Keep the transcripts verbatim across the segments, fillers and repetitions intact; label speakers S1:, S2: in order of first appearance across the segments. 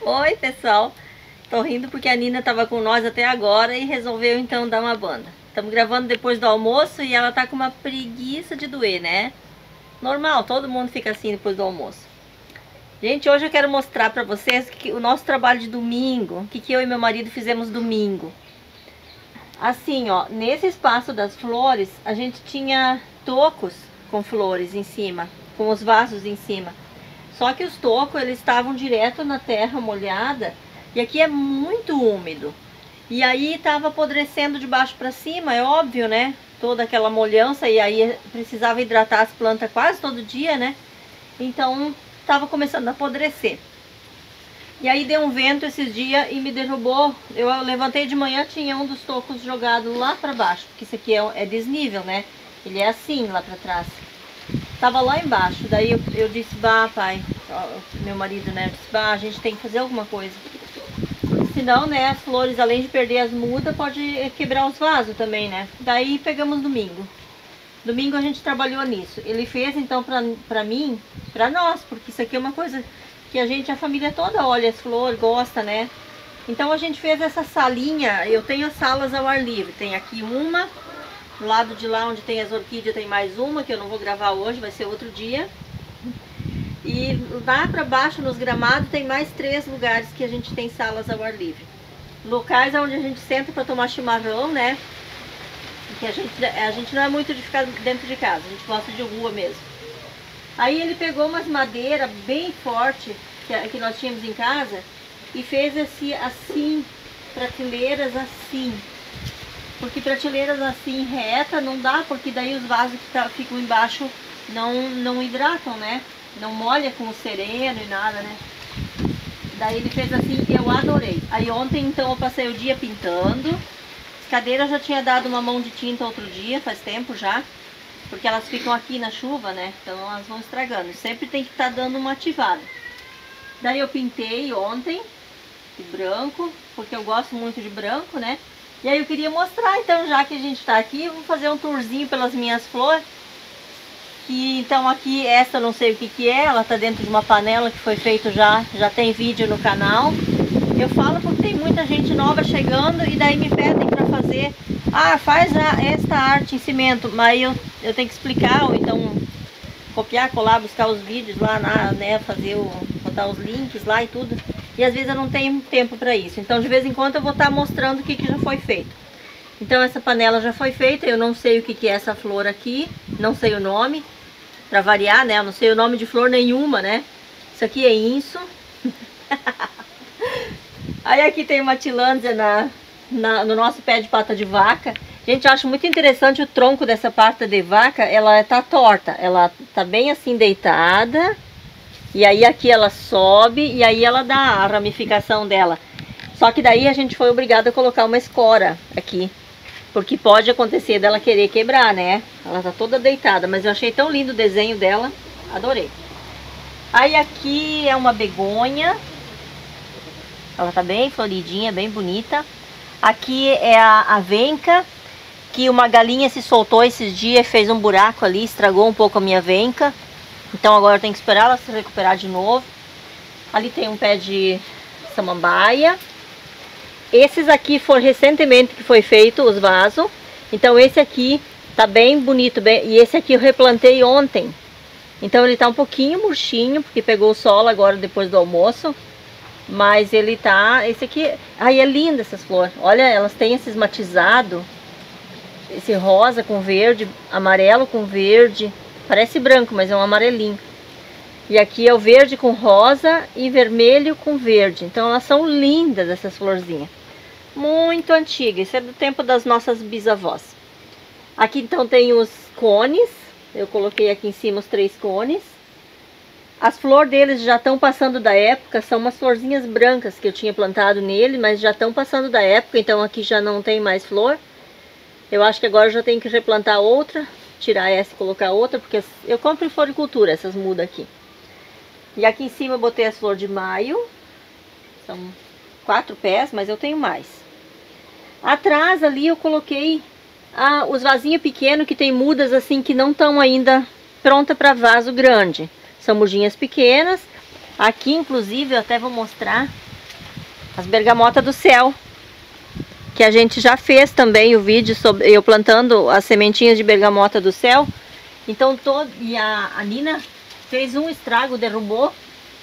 S1: Oi, pessoal. Tô rindo porque a Nina tava com nós até agora e resolveu então dar uma banda. Estamos gravando depois do almoço e ela tá com uma preguiça de doer, né? Normal, todo mundo fica assim depois do almoço. Gente, hoje eu quero mostrar pra vocês que, o nosso trabalho de domingo, o que, que eu e meu marido fizemos domingo. Assim, ó, nesse espaço das flores, a gente tinha tocos com flores em cima, com os vasos em cima. Só que os tocos, eles estavam direto na terra molhada, e aqui é muito úmido. E aí estava apodrecendo de baixo para cima, é óbvio, né? Toda aquela molhança, e aí precisava hidratar as plantas quase todo dia, né? Então, estava começando a apodrecer. E aí deu um vento esses dias e me derrubou. Eu levantei de manhã, tinha um dos tocos jogado lá para baixo, porque isso aqui é, é desnível, né? Ele é assim lá para trás. Tava lá embaixo, daí eu, eu disse, bah, pai, ó, meu marido, né, disse, bah, a gente tem que fazer alguma coisa. Senão, né, as flores, além de perder as mudas, pode quebrar os vasos também, né. Daí pegamos domingo. Domingo a gente trabalhou nisso. Ele fez, então, pra, pra mim, pra nós, porque isso aqui é uma coisa que a gente, a família toda olha as flores, gosta, né. Então a gente fez essa salinha, eu tenho as salas ao ar livre, tem aqui uma... Do lado de lá onde tem as orquídeas tem mais uma, que eu não vou gravar hoje, vai ser outro dia. E lá para baixo, nos gramados, tem mais três lugares que a gente tem salas ao ar livre. Locais onde a gente senta para tomar chimarrão, né? Porque a gente, a gente não é muito de ficar dentro de casa, a gente gosta de rua mesmo. Aí ele pegou umas madeiras bem fortes que, que nós tínhamos em casa e fez esse, assim, prateleiras assim. Porque prateleiras assim reta não dá, porque daí os vasos que tá, ficam embaixo não, não hidratam, né? Não molha com o sereno e nada, né? Daí ele fez assim e eu adorei. Aí ontem então eu passei o dia pintando. As cadeiras eu já tinha dado uma mão de tinta outro dia, faz tempo já. Porque elas ficam aqui na chuva, né? Então elas vão estragando. Sempre tem que estar tá dando uma ativada. Daí eu pintei ontem de branco, porque eu gosto muito de branco, né? E aí eu queria mostrar, então, já que a gente está aqui, eu vou fazer um tourzinho pelas minhas flores. Que, então, aqui, essa eu não sei o que que é, ela está dentro de uma panela que foi feito já, já tem vídeo no canal. Eu falo porque tem muita gente nova chegando e daí me pedem para fazer, ah, faz a, esta arte em cimento, mas eu, eu tenho que explicar, ou então copiar, colar, buscar os vídeos lá, na, né, fazer o, botar os links lá e tudo. E às vezes eu não tenho tempo para isso. Então de vez em quando eu vou estar mostrando o que, que já foi feito. Então essa panela já foi feita. Eu não sei o que, que é essa flor aqui. Não sei o nome. Para variar, né? Eu não sei o nome de flor nenhuma, né? Isso aqui é inso. Aí aqui tem uma tillandsia na, na, no nosso pé de pata de vaca. Gente, eu acho muito interessante o tronco dessa pata de vaca. Ela tá torta. Ela tá bem assim deitada. E aí aqui ela sobe e aí ela dá a ramificação dela. Só que daí a gente foi obrigado a colocar uma escora aqui. Porque pode acontecer dela querer quebrar, né? Ela tá toda deitada, mas eu achei tão lindo o desenho dela. Adorei. Aí aqui é uma begonha. Ela tá bem floridinha, bem bonita. Aqui é a avenca, que uma galinha se soltou esses dias, fez um buraco ali, estragou um pouco a minha avenca. Então agora eu tenho que esperar ela se recuperar de novo. Ali tem um pé de samambaia. Esses aqui foram recentemente que foi feito os vasos. Então esse aqui tá bem bonito. Bem, e esse aqui eu replantei ontem. Então ele tá um pouquinho murchinho, porque pegou o sol agora depois do almoço. Mas ele tá... Esse aqui... Ai, é lindo essas flores. Olha, elas têm esses matizados. Esse rosa com verde, amarelo com verde... Parece branco, mas é um amarelinho. E aqui é o verde com rosa e vermelho com verde. Então elas são lindas, essas florzinhas. Muito antigas. Isso é do tempo das nossas bisavós. Aqui então tem os cones. Eu coloquei aqui em cima os três cones. As flores deles já estão passando da época. São umas florzinhas brancas que eu tinha plantado nele, mas já estão passando da época. Então aqui já não tem mais flor. Eu acho que agora eu já tenho que replantar outra. Tirar essa e colocar outra, porque eu compro em floricultura essas mudas aqui. E aqui em cima eu botei as flores de maio. São quatro pés, mas eu tenho mais. Atrás ali eu coloquei ah, os vasinhos pequenos, que tem mudas assim que não estão ainda pronta para vaso grande. São mudinhas pequenas. Aqui inclusive eu até vou mostrar. as bergamotas do céu, que a gente já fez também o vídeo sobre eu plantando as sementinhas de bergamota do céu. Então, todo, e a, a Nina fez um estrago, derrubou.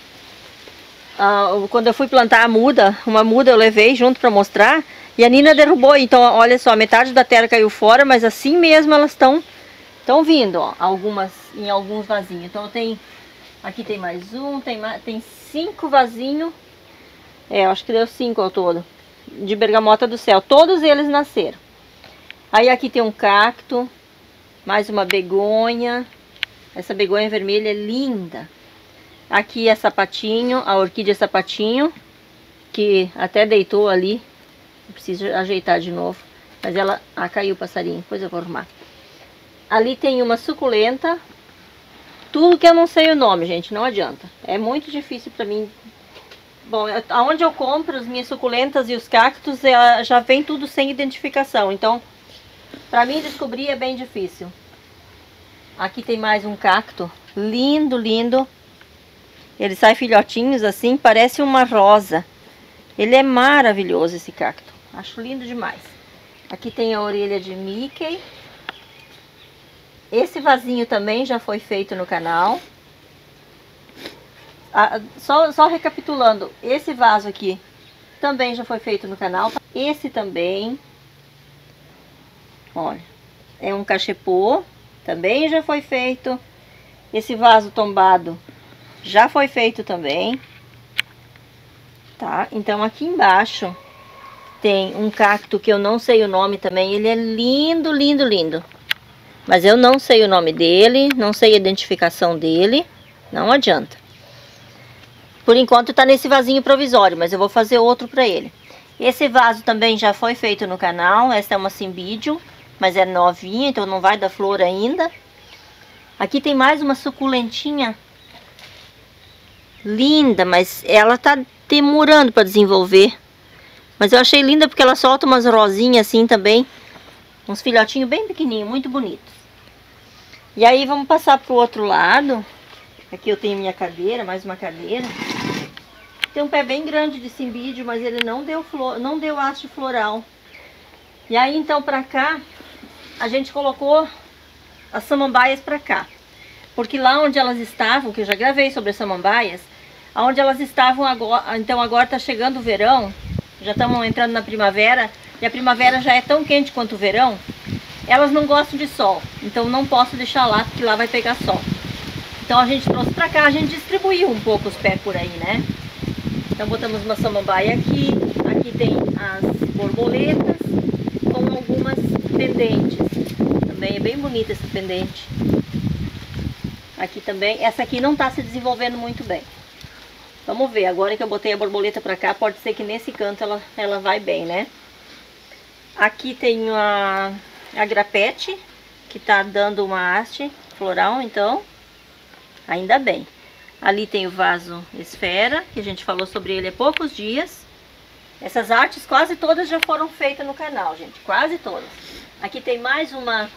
S1: Uh, quando eu fui plantar a muda, uma muda eu levei junto para mostrar, e a Nina derrubou. Então, olha só, metade da terra caiu fora, mas assim mesmo elas estão estão vindo, ó, algumas em alguns vasinhos. Então, tem aqui tem mais um, tem mais, tem cinco vasinhos. É, acho que deu cinco ao todo de bergamota do céu. Todos eles nasceram. Aí aqui tem um cacto, mais uma begonha. Essa begonha vermelha é linda. Aqui é sapatinho, a orquídea sapatinho, que até deitou ali. Eu preciso ajeitar de novo. Mas ela... Ah, caiu o passarinho, depois eu vou arrumar. Ali tem uma suculenta. Tudo que eu não sei o nome, gente, não adianta. É muito difícil pra mim. Bom, aonde eu compro as minhas suculentas e os cactos, já vem tudo sem identificação. Então, pra mim descobrir é bem difícil. Aqui tem mais um cacto. Lindo, lindo. Ele sai filhotinhos assim, parece uma rosa. Ele é maravilhoso esse cacto. Acho lindo demais. Aqui tem a orelha de Mickey. Esse vasinho também já foi feito no canal. Ah, só, só recapitulando, esse vaso aqui também já foi feito no canal. Esse também. Olha, é um cachepô. Também já foi feito. Esse vaso tombado já foi feito também. Tá? Então aqui embaixo tem um cacto que eu não sei o nome também. Ele é lindo, lindo, lindo. Mas eu não sei o nome dele, não sei a identificação dele. Não adianta. Por enquanto tá nesse vasinho provisório, mas eu vou fazer outro pra ele. Esse vaso também já foi feito no canal. Essa é uma Cymbidium, mas é novinha, então não vai dar flor ainda. Aqui tem mais uma suculentinha. Linda, mas ela tá demorando para desenvolver. Mas eu achei linda porque ela solta umas rosinhas assim também. Uns filhotinhos bem pequenininhos, muito bonitos. E aí vamos passar pro outro lado. Aqui eu tenho minha cadeira, mais uma cadeira. Tem um pé bem grande de Cymbidium, mas ele não deu flor, não deu haste floral. E aí então pra cá, a gente colocou as samambaias pra cá. Porque lá onde elas estavam, que eu já gravei sobre as samambaias, onde elas estavam agora, então agora tá chegando o verão, já estamos entrando na primavera, e a primavera já é tão quente quanto o verão, elas não gostam de sol, então não posso deixar lá, porque lá vai pegar sol. Então a gente trouxe pra cá, a gente distribuiu um pouco os pés por aí, né? Então botamos uma samambaia aqui, aqui tem as borboletas, com algumas pendentes. Também é bem bonita essa pendente. Aqui também, essa aqui não tá se desenvolvendo muito bem. Vamos ver, agora que eu botei a borboleta pra cá, pode ser que nesse canto ela, ela vai bem, né? Aqui tem a, a grapete, que tá dando uma haste floral, então, ainda bem. Ali tem o vaso esfera, que a gente falou sobre ele há poucos dias. Essas artes quase todas já foram feitas no canal, gente, quase todas. Aqui tem mais uma,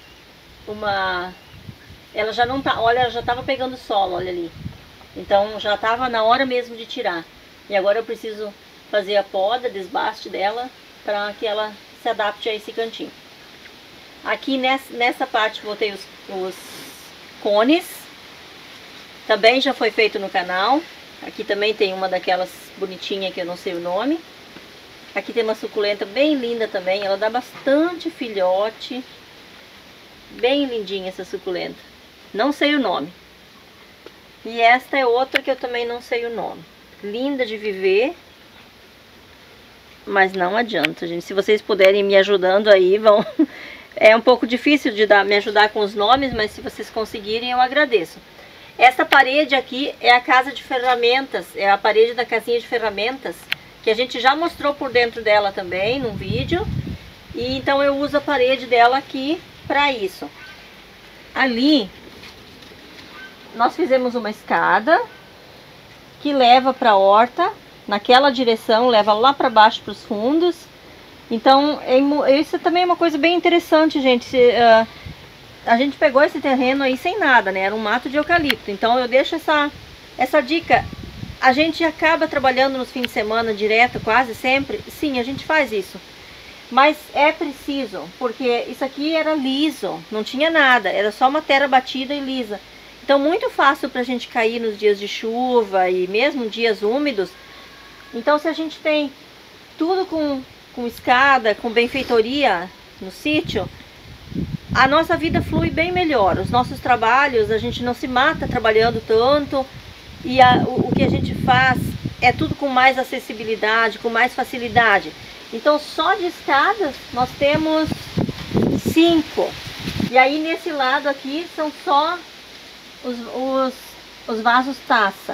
S1: uma, ela já não tá, olha, ela já tava pegando solo, olha ali. Então já tava na hora mesmo de tirar. E agora eu preciso fazer a poda, desbaste dela, para que ela se adapte a esse cantinho. Aqui nessa, nessa parte botei os, os cones. Também já foi feito no canal. Aqui também tem uma daquelas bonitinhas que eu não sei o nome. Aqui tem uma suculenta bem linda também. Ela dá bastante filhote. Bem lindinha essa suculenta. Não sei o nome. E esta é outra que eu também não sei o nome. Linda de viver. Mas não adianta, gente. Se vocês puderem me ajudando aí, vão... É um pouco difícil de dar, me ajudar com os nomes, mas se vocês conseguirem, eu agradeço. Essa parede aqui é a casa de ferramentas, é a parede da casinha de ferramentas, que a gente já mostrou por dentro dela também, num vídeo. E então eu uso a parede dela aqui para isso. Ali, nós fizemos uma escada que leva para a horta, naquela direção, leva lá para baixo para os fundos. Então, é, isso também é uma coisa bem interessante, gente. Se, uh, a gente pegou esse terreno aí sem nada, né? Era um mato de eucalipto. Então eu deixo essa, essa dica. a gente acaba trabalhando nos fins de semana direto, quase sempre. Sim, a gente faz isso. Mas é preciso, porque isso aqui era liso, não tinha nada, era só uma terra batida e lisa. Então muito fácil para a gente cair nos dias de chuva e mesmo dias úmidos. Então se a gente tem tudo com, com escada, com benfeitoria no sítio, a nossa vida flui bem melhor. Os nossos trabalhos, a gente não se mata trabalhando tanto. E a, o, o que a gente faz é tudo com mais acessibilidade, com mais facilidade. Então só de escadas nós temos cinco. E aí nesse lado aqui são só os, os, os vasos taça.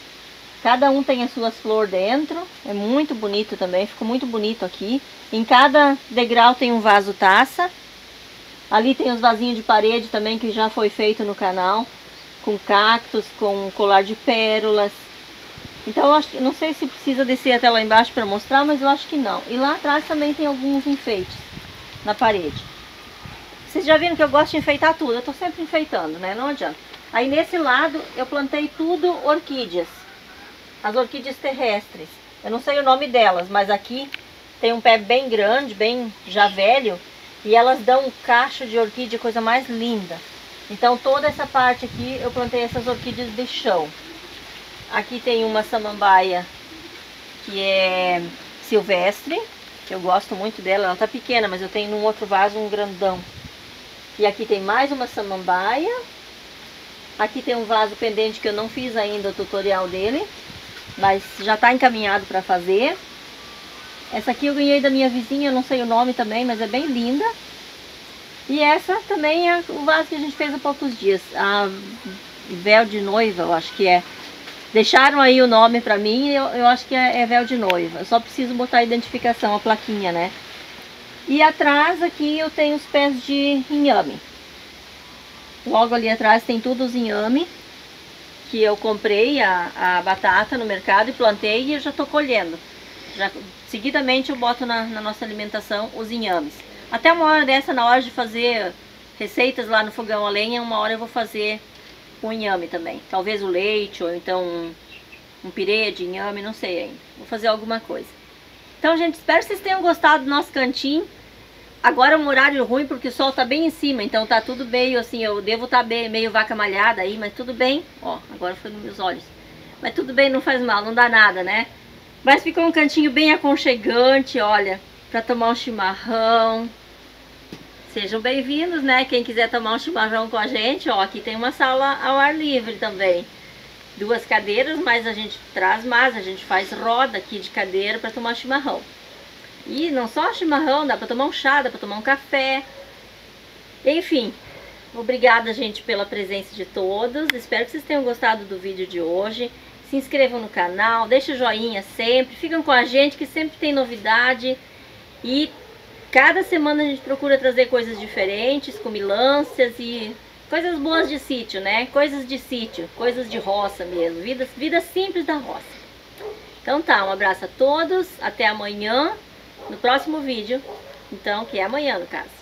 S1: Cada um tem as suas flores dentro. É muito bonito também, ficou muito bonito aqui. Em cada degrau tem um vaso taça. Ali tem os vasinhos de parede também que já foi feito no canal. Com cactos, com colar de pérolas. Então eu acho que, não sei se precisa descer até lá embaixo para mostrar, mas eu acho que não. E lá atrás também tem alguns enfeites na parede. Vocês já viram que eu gosto de enfeitar tudo, eu tô sempre enfeitando, né? Não adianta. Aí nesse lado eu plantei tudo orquídeas. As orquídeas terrestres. Eu não sei o nome delas, mas aqui tem um pé bem grande, bem já velho. E elas dão um cacho de orquídea, coisa mais linda. Então toda essa parte aqui eu plantei essas orquídeas de chão. Aqui tem uma samambaia que é silvestre, que eu gosto muito dela. Ela tá pequena, mas eu tenho num outro vaso um grandão. E aqui tem mais uma samambaia. Aqui tem um vaso pendente que eu não fiz ainda o tutorial dele, mas já tá encaminhado para fazer. Essa aqui eu ganhei da minha vizinha, eu não sei o nome também, mas é bem linda. E essa também é o vaso que a gente fez há poucos dias. A véu de noiva, eu acho que é. Deixaram aí o nome pra mim e eu, eu acho que é, é véu de noiva. Eu só preciso botar a identificação, a plaquinha, né? E atrás aqui eu tenho os pés de inhame. Logo ali atrás tem tudo os inhame. Que eu comprei a, a batata no mercado e plantei e eu já tô colhendo. Já, seguidamente eu boto na, na nossa alimentação os inhames. Até uma hora dessa, na hora de fazer receitas lá no fogão a lenha, uma hora eu vou fazer com inhame também. Talvez o leite, ou então um, um pirê de inhame, não sei ainda. Vou fazer alguma coisa. Então, gente, espero que vocês tenham gostado do nosso cantinho. Agora é um horário ruim porque o sol tá bem em cima, então tá tudo meio assim, eu devo estar tá meio vaca malhada aí, mas tudo bem. Ó, agora foi nos meus olhos. Mas tudo bem, não faz mal, não dá nada, né? Mas ficou um cantinho bem aconchegante, olha, pra tomar um chimarrão. Sejam bem-vindos, né? Quem quiser tomar um chimarrão com a gente, ó, aqui tem uma sala ao ar livre também. Duas cadeiras, mas a gente traz mais, a gente faz roda aqui de cadeira para tomar chimarrão. E não só chimarrão, dá para tomar um chá, dá para tomar um café. Enfim, obrigada, gente, pela presença de todos. Espero que vocês tenham gostado do vídeo de hoje. Se inscrevam no canal, deixem o joinha sempre, ficam com a gente que sempre tem novidade. E cada semana a gente procura trazer coisas diferentes, comilanças e coisas boas de sítio, né? Coisas de sítio, coisas de roça mesmo, vida, vida simples da roça. Então tá, um abraço a todos, até amanhã, no próximo vídeo, então, que é amanhã no caso.